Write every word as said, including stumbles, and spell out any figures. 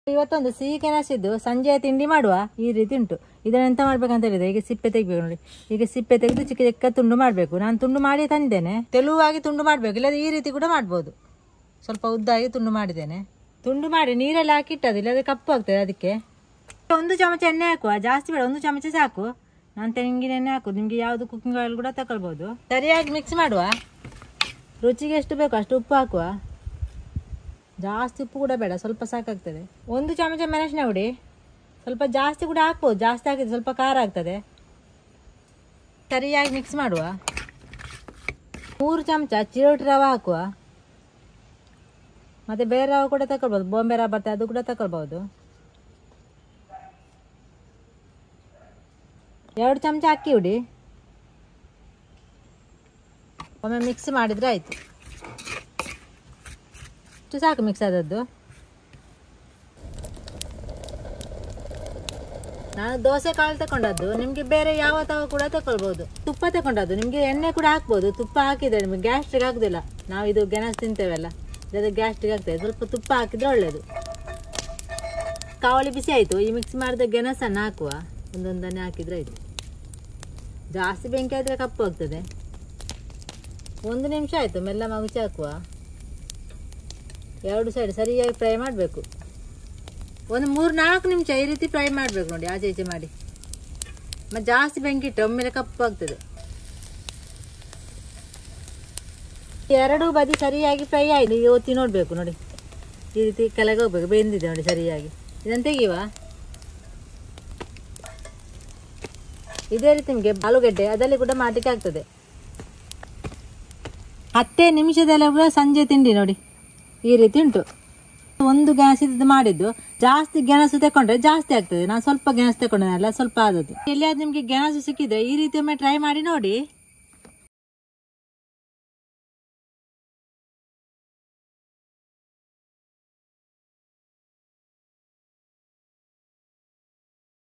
ಇವತ್ತೊಂದು ಸಿಹಿ ಕೆನಸಿದ್ದು ಸಂಜೆ ತಿಂಡಿ ಮಾಡುವ ಈ ರೀತಿ ಉಂಟು. ಇದನ್ನ ಎಂತ ಮಾಡ್ಬೇಕಂತ ಹೇಳಿದ್ರೆ ಈಗ ಸಿಪ್ಪೆ ತೆಗಿಬೇಕು ನೋಡಿ. ಈಗ ಸಿಪ್ಪೆ ತೆಗೆದು ಚಿಕ್ಕ ಚಿಕ್ಕ ತುಂಡು ಮಾಡಬೇಕು. ನಾನು ತುಂಡು ಮಾಡಿ ತಂದಿದ್ದೇನೆ. ತೆಳುವಾಗಿ ತುಂಡು ಮಾಡಬೇಕು, ಇಲ್ಲದೆ ಈ ರೀತಿ ಕೂಡ ಮಾಡ್ಬೋದು. ಸ್ವಲ್ಪ ಉದ್ದಾಗಿ ತುಂಡು ಮಾಡಿದ್ದೇನೆ. ತುಂಡು ಮಾಡಿ ನೀರಲ್ಲಿ ಹಾಕಿಟ್ಟದು, ಇಲ್ಲದೆ ಕಪ್ಪು ಆಗ್ತದೆ. ಅದಕ್ಕೆ ಒಂದು ಚಮಚ ಎಣ್ಣೆ ಹಾಕುವ, ಜಾಸ್ತಿ ಬೇಡ, ಒಂದು ಚಮಚ ಸಾಕು. ನಾನು ತೆಂಗಿನ ಎಣ್ಣೆ ಹಾಕುದು. ನಿಮಗೆ ಯಾವುದು ಕುಕ್ಕಿಂಗ್ ಆಯಿಲ್ ಕೂಡ ತಗೊಳ್ಬೋದು. ಸರಿಯಾಗಿ ಮಿಕ್ಸ್ ಮಾಡುವ. ರುಚಿಗೆ ಎಷ್ಟು ಬೇಕು ಅಷ್ಟು ಉಪ್ಪು ಹಾಕುವ. ಜಾಸ್ತಿ ಉಪ್ಪು ಕೂಡ ಬೇಡ, ಸ್ವಲ್ಪ ಸಾಕಾಗ್ತದೆ. ಒಂದು ಚಮಚ ಮೆಣಸಿನ ಹುಡಿ, ಸ್ವಲ್ಪ ಜಾಸ್ತಿ ಕೂಡ ಹಾಕ್ಬೋದು. ಜಾಸ್ತಿ ಹಾಕಿದ್ರೆ ಸ್ವಲ್ಪ ಖಾರ ಆಗ್ತದೆ. ಸರಿಯಾಗಿ ಮಿಕ್ಸ್ ಮಾಡುವ. ಮೂರು ಚಮಚ ಚಿರೋಟಿ ರವೆ ಹಾಕುವ. ಮತ್ತು ಬೇರೆ ರವೆ ಕೂಡ ತಗೊಳ್ಬೋದು, ಬಾಂಬೆ ರವೆ ಬರ್ತದೆ, ಅದು ಕೂಡ ತಗೊಳ್ಬೋದು. ಎರಡು ಚಮಚ ಅಕ್ಕಿ ಹುಡಿ. ಒಮ್ಮೆ ಮಿಕ್ಸ್ ಮಾಡಿದರೆ ಆಯಿತು. ಇಷ್ಟು ಸಾಕು ಮಿಕ್ಸ್ ಆದದ್ದು. ನಾನು ದೋಸೆ ಕಾಳು ತಗೊಂಡದ್ದು, ನಿಮಗೆ ಬೇರೆ ಯಾವ ತವ ಕೂಡ ತಗೊಳ್ಬೋದು. ತುಪ್ಪ ತಗೊಂಡದ್ದು, ನಿಮಗೆ ಎಣ್ಣೆ ಕೂಡ ಹಾಕ್ಬೋದು. ತುಪ್ಪ ಹಾಕಿದರೆ ನಿಮಗೆ ಗ್ಯಾಸ್ಟ್ರಿಕ್ ಆಗೋದಿಲ್ಲ. ನಾವು ಇದು ಗೆಣಸು ತಿಂತೇವಲ್ಲ, ಇಲ್ಲದೆ ಗ್ಯಾಸ್ಟ್ರಿಕ್ ಆಗ್ತದೆ. ಸ್ವಲ್ಪ ತುಪ್ಪ ಹಾಕಿದರೆ ಒಳ್ಳೆಯದು. ಕಾವಲಿ ಬಿಸಿ ಆಯಿತು. ಈ ಮಿಕ್ಸ್ ಮಾಡಿದ ಗೆಣಸನ್ನು ಹಾಕುವ. ಒಂದೊಂದನ್ನೇ ಹಾಕಿದರೆ ಆಯಿತು. ಜಾಸ್ತಿ ಬೆಂಕಿ ಆದರೆ ಕಪ್ಪು ಆಗ್ತದೆ. ಒಂದು ನಿಮಿಷ ಆಯಿತು, ಮೆಲ್ಲ ಮಗುಚಿ ಹಾಕುವ. ಎರಡು ಸೈಡ್ ಸರಿಯಾಗಿ ಫ್ರೈ ಮಾಡಬೇಕು. ಒಂದು ಮೂರು ನಾಲ್ಕು ನಿಮಿಷ ಈ ರೀತಿ ಫ್ರೈ ಮಾಡಬೇಕು ನೋಡಿ, ಆಚೆ ಈಚೆ ಮಾಡಿ. ಮತ್ತು ಜಾಸ್ತಿ ಬೆಂಕಿ ಇಟ್ಟರೆ ಒಮ್ಮೆಲೆ ಕಪ್ಪು ಆಗ್ತದೆ. ಎರಡೂ ಬದಿ ಸರಿಯಾಗಿ ಫ್ರೈ ಆಯಿತು. ಈಗ ಒತ್ತಿ ನೋಡಬೇಕು ನೋಡಿ, ಈ ರೀತಿ ಕೆಳಗೆ ಹೋಗ್ಬೇಕು. ಬೆಂದಿದೆ ನೋಡಿ ಸರಿಯಾಗಿ. ಇದನ್ನು ತೆಗೆಯುವ. ಇದೇ ರೀತಿ ನಿಮಗೆ ಆಲೂಗಡ್ಡೆ ಅದರಲ್ಲಿ ಕೂಡ ಮಾಡಲಿಕ್ಕೆ ಆಗ್ತದೆ. ಹತ್ತೇ ನಿಮಿಷದಲ್ಲ ಕೂಡ ಸಂಜೆ ತಿಂಡಿ ನೋಡಿ ಈ ರೀತಿ ಉಂಟು. ಒಂದು ಗೆಣಸು ಇದು ಮಾಡಿದ್ದು. ಜಾಸ್ತಿ ಗೆಣಸು ತಗೊಂಡ್ರೆ ಜಾಸ್ತಿ ಆಗ್ತದೆ. ನಾನು ಸ್ವಲ್ಪ ಗೆಣಸು ತಗೊಂಡಲ್ಲ, ಸ್ವಲ್ಪ ಆದದ್ದು. ಎಲ್ಲಿಯಾದ್ರೂ ನಿಮಗೆ ಗೆಣಸು ಸಿಕ್ಕಿದ್ರೆ ಈ ರೀತಿ ಒಮ್ಮೆ ಟ್ರೈ ಮಾಡಿ ನೋಡಿ.